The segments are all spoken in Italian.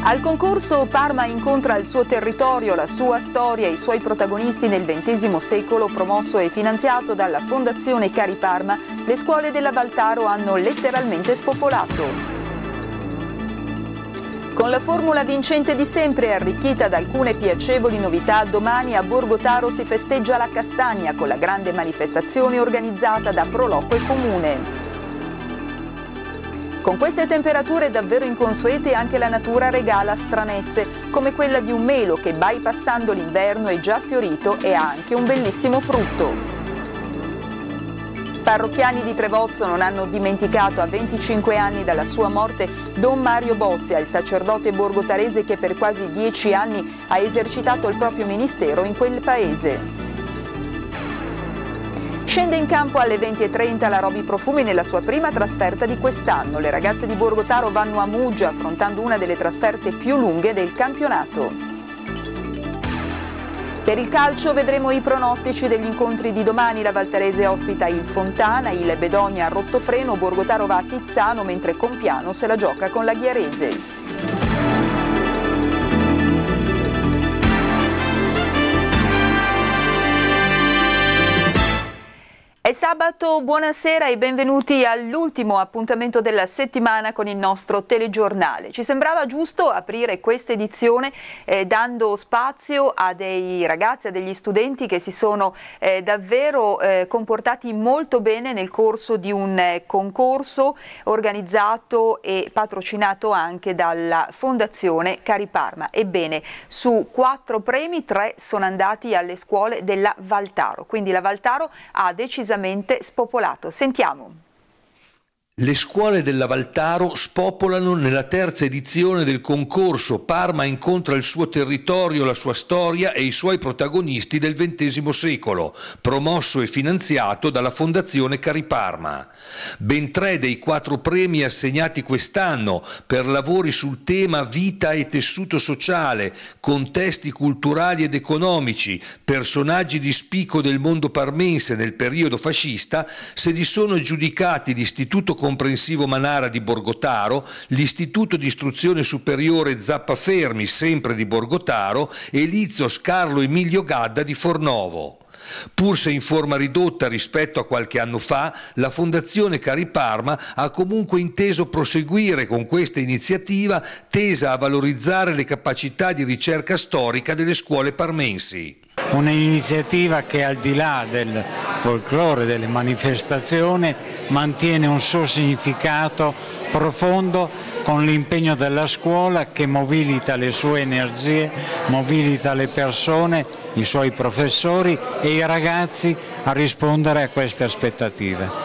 Al concorso Parma incontra il suo territorio, la sua storia e i suoi protagonisti nel XX secolo, promosso e finanziato dalla Fondazione Cari Parma, le scuole della Valtaro hanno letteralmente spopolato. Con la formula vincente di sempre e arricchita da alcune piacevoli novità, domani a Borgotaro si festeggia la Castagna con la grande manifestazione organizzata da Proloco e Comune. Con queste temperature davvero inconsuete anche la natura regala stranezze, come quella di un melo che bypassando l'inverno è già fiorito e ha anche un bellissimo frutto. Parrocchiani di Trevozzo non hanno dimenticato a 25 anni dalla sua morte Don Mario Bozia, il sacerdote borgotarese che per quasi 10 anni ha esercitato il proprio ministero in quel paese. Scende in campo alle 20:30 la Roby Profumi nella sua prima trasferta di quest'anno. Le ragazze di Borgotaro vanno a Muggia affrontando una delle trasferte più lunghe del campionato. Per il calcio vedremo i pronostici degli incontri di domani. La Valtarese ospita il Fontana, il Bedonia a Rottofreno, Borgotaro va a Tizzano mentre Compiano se la gioca con la Ghiarese. È sabato, buonasera e benvenuti all'ultimo appuntamento della settimana con il nostro telegiornale. Ci sembrava giusto aprire questa edizione dando spazio a dei ragazzi, a degli studenti che si sono davvero comportati molto bene nel corso di un concorso organizzato e patrocinato anche dalla Fondazione Cari Parma. Ebbene, su 4 premi 3 sono andati alle scuole della Valtaro, quindi la Valtaro ha decisamente spopolato. Sentiamo. Le scuole della Valtaro spopolano nella terza edizione del concorso Parma incontra il suo territorio, la sua storia e i suoi protagonisti del XX secolo, promosso e finanziato dalla Fondazione Cari Parma. Ben 3 dei 4 premi assegnati quest'anno per lavori sul tema vita e tessuto sociale, contesti culturali ed economici, personaggi di spicco del mondo parmense nel periodo fascista, se li sono aggiudicati l'Istituto Comprensivo Manara di Borgotaro, l'Istituto di Istruzione Superiore Zappafermi, sempre di Borgotaro, e l'Izios Carlo Emilio Gadda di Fornovo. Pur se in forma ridotta rispetto a qualche anno fa, la Fondazione Cari Parma ha comunque inteso proseguire con questa iniziativa tesa a valorizzare le capacità di ricerca storica delle scuole parmensi. Un'iniziativa che al di là del folklore, delle manifestazioni, mantiene un suo significato profondo con l'impegno della scuola che mobilita le sue energie, mobilita le persone, i suoi professori e i ragazzi a rispondere a queste aspettative.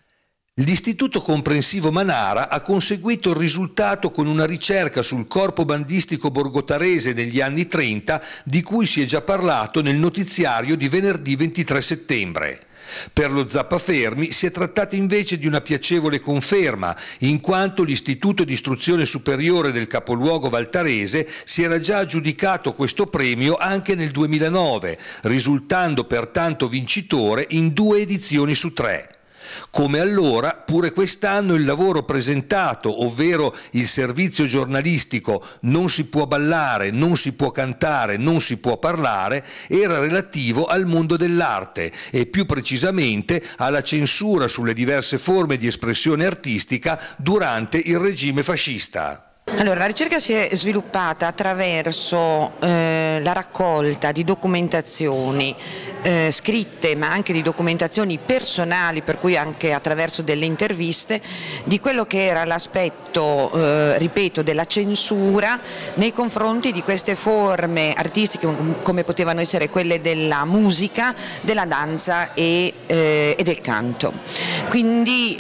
L'Istituto Comprensivo Manara ha conseguito il risultato con una ricerca sul corpo bandistico borgotarese negli anni 30 di cui si è già parlato nel notiziario di venerdì 23 settembre. Per lo Zappafermi si è trattato invece di una piacevole conferma, in quanto l'Istituto di Istruzione Superiore del capoluogo valtarese si era già aggiudicato questo premio anche nel 2009, risultando pertanto vincitore in 2 edizioni su 3. Come allora, pure quest'anno il lavoro presentato, ovvero il servizio giornalistico Non si può ballare, non si può cantare, non si può parlare, era relativo al mondo dell'arte e più precisamente alla censura sulle diverse forme di espressione artistica durante il regime fascista. Allora, la ricerca si è sviluppata attraverso la raccolta di documentazioni scritte, ma anche di documentazioni personali, per cui anche attraverso delle interviste, di quello che era l'aspetto, ripeto, della censura nei confronti di queste forme artistiche, come potevano essere quelle della musica, della danza e del canto. Quindi,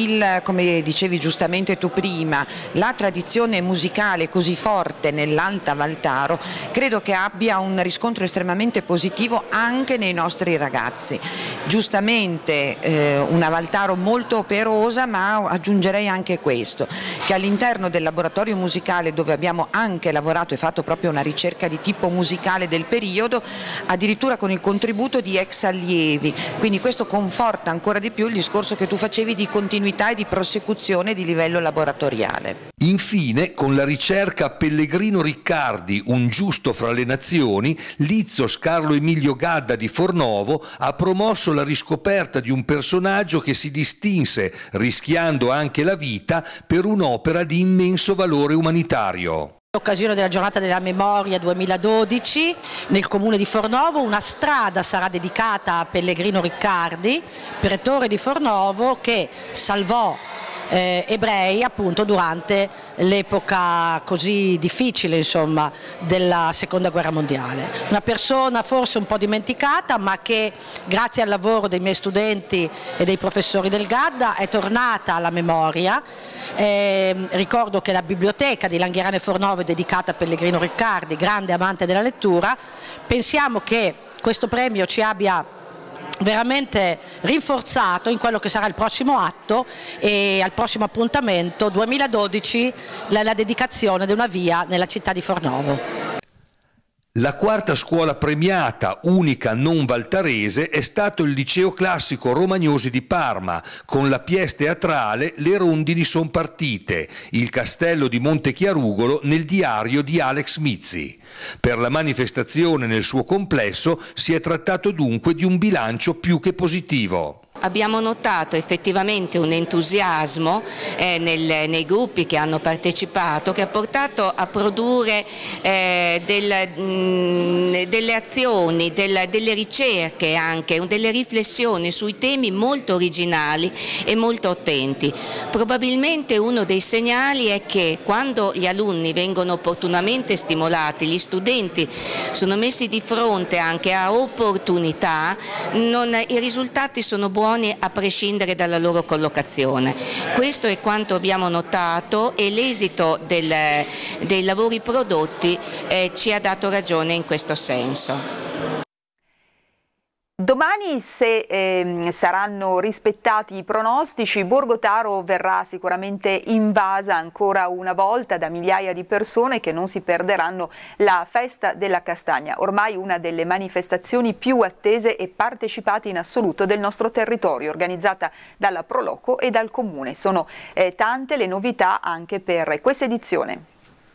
come dicevi giustamente tu prima, la tradizione musicale così forte nell'Alta Valtaro credo che abbia un riscontro estremamente positivo anche nei nostri ragazzi. Giustamente una Valtaro molto operosa, ma aggiungerei anche questo, che all'interno del laboratorio musicale, dove abbiamo anche lavorato e fatto proprio una ricerca di tipo musicale del periodo, addirittura con il contributo di ex allievi, quindi questo conforta ancora di più il discorso che tu facevi di continuità e di prosecuzione di livello laboratoriale. Infine, con la ricerca Pellegrino Riccardi, un giusto fra le nazioni, l'Izzos Carlo Emilio Gadda di Fornovo ha promosso la riscoperta di un personaggio che si distinse, rischiando anche la vita, per un'opera di immenso valore umanitario. In occasione della giornata della memoria 2012 nel comune di Fornovo una strada sarà dedicata a Pellegrino Riccardi, pretore di Fornovo, che salvò ebrei appunto durante l'epoca così difficile, insomma, della seconda guerra mondiale. Una persona forse un po' dimenticata, ma che grazie al lavoro dei miei studenti e dei professori del Gadda è tornata alla memoria. Ricordo che la biblioteca di Langherane Fornovo è dedicata a Pellegrino Riccardi, grande amante della lettura. Pensiamo che questo premio ci abbia veramente rinforzato in quello che sarà il prossimo atto e al prossimo appuntamento 2012, la dedicazione di una via nella città di Fornovo. La quarta scuola premiata, unica non valtarese, è stato il Liceo Classico Romagnosi di Parma, con la pièce teatrale Le rondini son partite, il castello di Montechiarugolo nel diario di Alex Mizzi. Per la manifestazione nel suo complesso si è trattato dunque di un bilancio più che positivo. Abbiamo notato effettivamente un entusiasmo nei gruppi che hanno partecipato, che ha portato a produrre delle azioni, delle ricerche, anche delle riflessioni sui temi molto originali e molto attenti. Probabilmente uno dei segnali è che quando gli alunni vengono opportunamente stimolati, gli studenti sono messi di fronte anche a opportunità, i risultati sono buoni a prescindere dalla loro collocazione. Questo è quanto abbiamo notato e l'esito dei lavori prodotti ci ha dato ragione in questo senso. Domani, se saranno rispettati i pronostici, Borgo Taro verrà sicuramente invasa ancora una volta da migliaia di persone che non si perderanno la festa della castagna, ormai una delle manifestazioni più attese e partecipate in assoluto del nostro territorio, organizzata dalla Proloco e dal Comune. Sono tante le novità anche per questa edizione.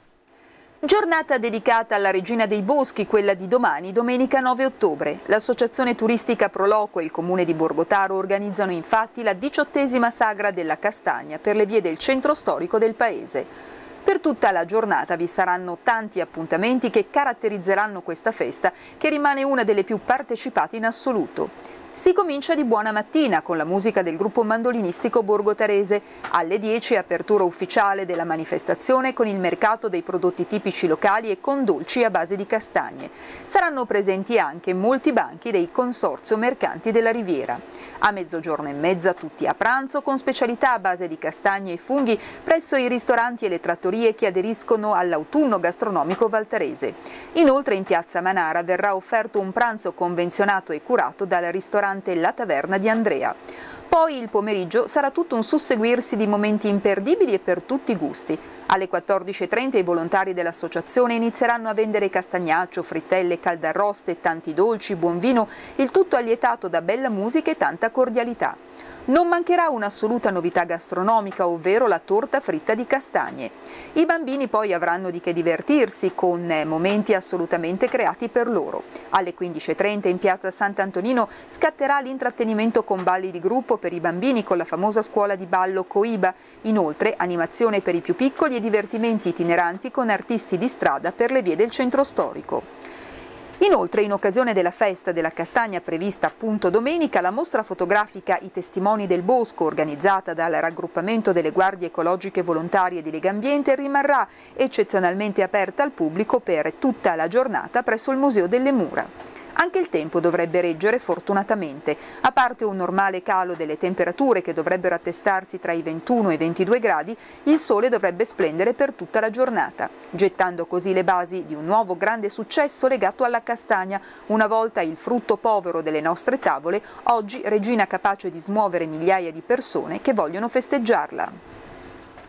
Giornata dedicata alla Regina dei Boschi, quella di domani, domenica 9 ottobre. L'Associazione Turistica Proloco e il Comune di Borgo Taro organizzano infatti la 18ª Sagra della Castagna per le vie del centro storico del paese. Per tutta la giornata vi saranno tanti appuntamenti che caratterizzeranno questa festa, che rimane una delle più partecipate in assoluto. Si comincia di buona mattina con la musica del gruppo mandolinistico borgotarese. Alle 10 apertura ufficiale della manifestazione con il mercato dei prodotti tipici locali e con dolci a base di castagne. Saranno presenti anche molti banchi del Consorzio Mercanti della Riviera. A mezzogiorno e mezza tutti a pranzo con specialità a base di castagne e funghi presso i ristoranti e le trattorie che aderiscono all'autunno gastronomico valtarese. Inoltre in piazza Manara verrà offerto un pranzo convenzionato e curato dal ristorante La Taverna di Andrea. Poi il pomeriggio sarà tutto un susseguirsi di momenti imperdibili e per tutti i gusti. Alle 14:30 i volontari dell'associazione inizieranno a vendere castagnaccio, frittelle, caldarroste, tanti dolci, buon vino, il tutto allietato da bella musica e tanta cordialità. Non mancherà un'assoluta novità gastronomica, ovvero la torta fritta di castagne. I bambini poi avranno di che divertirsi con momenti assolutamente creati per loro. Alle 15:30 in piazza Sant'Antonino scatterà l'intrattenimento con balli di gruppo per i bambini con la famosa scuola di ballo Coiba. Inoltre animazione per i più piccoli e divertimenti itineranti con artisti di strada per le vie del centro storico. Inoltre, in occasione della festa della castagna prevista appunto domenica, la mostra fotografica I Testimoni del Bosco, organizzata dal raggruppamento delle guardie ecologiche volontarie di Legambiente, rimarrà eccezionalmente aperta al pubblico per tutta la giornata presso il Museo delle Mura. Anche il tempo dovrebbe reggere fortunatamente, a parte un normale calo delle temperature che dovrebbero attestarsi tra i 21 e i 22 gradi, il sole dovrebbe splendere per tutta la giornata, gettando così le basi di un nuovo grande successo legato alla castagna, una volta il frutto povero delle nostre tavole, oggi regina capace di smuovere migliaia di persone che vogliono festeggiarla.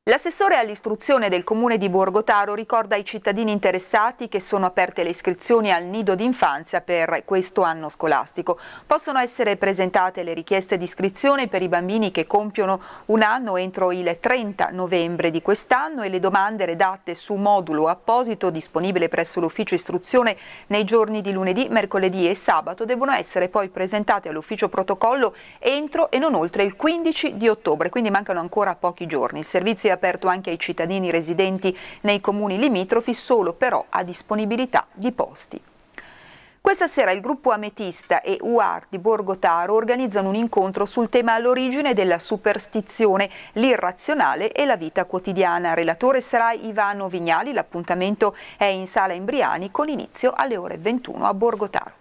L'assessore all'istruzione del comune di Borgotaro ricorda ai cittadini interessati che sono aperte le iscrizioni al nido d'infanzia per questo anno scolastico. Possono essere presentate le richieste di iscrizione per i bambini che compiono un anno entro il 30 novembre di quest'anno e le domande redatte su modulo apposito disponibile presso l'ufficio istruzione nei giorni di lunedì, mercoledì e sabato devono essere poi presentate all'ufficio protocollo entro e non oltre il 15 di ottobre, quindi mancano ancora pochi giorni. Il servizio è aperto anche ai cittadini residenti nei comuni limitrofi, solo però a disponibilità di posti. Questa sera il gruppo Ametista e UAR di Borgotaro organizzano un incontro sul tema all'origine della superstizione, l'irrazionale e la vita quotidiana. Relatore sarà Ivano Vignali, l'appuntamento è in Sala Imbriani con inizio alle ore 21 a Borgotaro.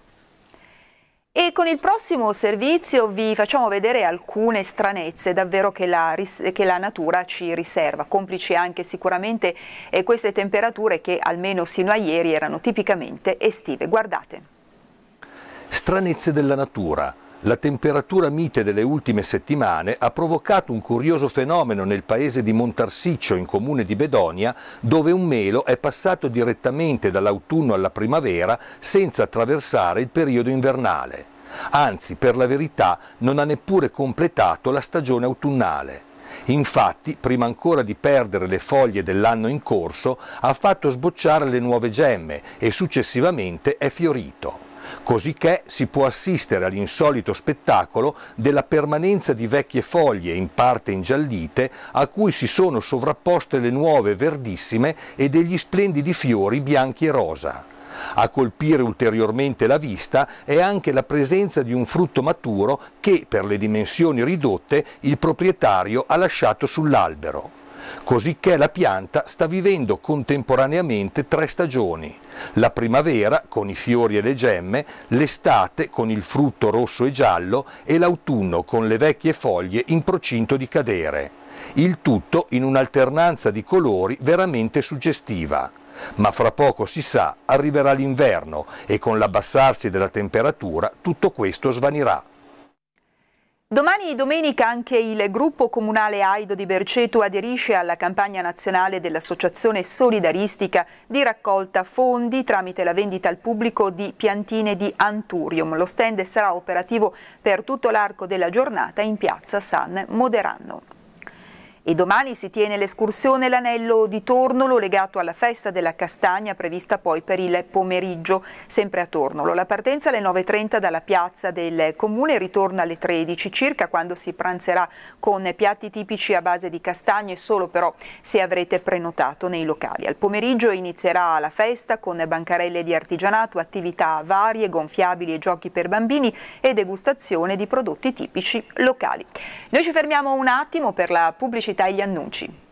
E con il prossimo servizio vi facciamo vedere alcune stranezze davvero che la natura ci riserva, complici anche sicuramente queste temperature che almeno sino a ieri erano tipicamente estive. Guardate. Stranezze della natura. La temperatura mite delle ultime settimane ha provocato un curioso fenomeno nel paese di Montarsiccio, in comune di Bedonia, dove un melo è passato direttamente dall'autunno alla primavera senza attraversare il periodo invernale. Anzi, per la verità, non ha neppure completato la stagione autunnale. Infatti, prima ancora di perdere le foglie dell'anno in corso, ha fatto sbocciare le nuove gemme e successivamente è fiorito. Cosicché si può assistere all'insolito spettacolo della permanenza di vecchie foglie in parte ingiallite a cui si sono sovrapposte le nuove verdissime e degli splendidi fiori bianchi e rosa. A colpire ulteriormente la vista è anche la presenza di un frutto maturo che, per le dimensioni ridotte, il proprietario ha lasciato sull'albero. Cosicché la pianta sta vivendo contemporaneamente 3 stagioni: la primavera con i fiori e le gemme, l'estate con il frutto rosso e giallo e l'autunno con le vecchie foglie in procinto di cadere. Il tutto in un'alternanza di colori veramente suggestiva. Ma fra poco, si sa, arriverà l'inverno e con l'abbassarsi della temperatura tutto questo svanirà. Domani domenica anche il gruppo comunale Aido di Berceto aderisce alla campagna nazionale dell'Associazione Solidaristica di raccolta fondi tramite la vendita al pubblico di piantine di Anturium. Lo stand sarà operativo per tutto l'arco della giornata in piazza San Moderanno. E domani si tiene l'escursione L'Anello di Tornolo legato alla festa della castagna prevista poi per il pomeriggio sempre a Tornolo. La partenza alle 9:30 dalla piazza del comune ritorna alle 13 circa, quando si pranzerà con piatti tipici a base di castagne, solo però se avrete prenotato nei locali. Al pomeriggio inizierà la festa con bancarelle di artigianato, attività varie, gonfiabili e giochi per bambini e degustazione di prodotti tipici locali. Noi ci fermiamo un attimo per la pubblicità e gli annunci.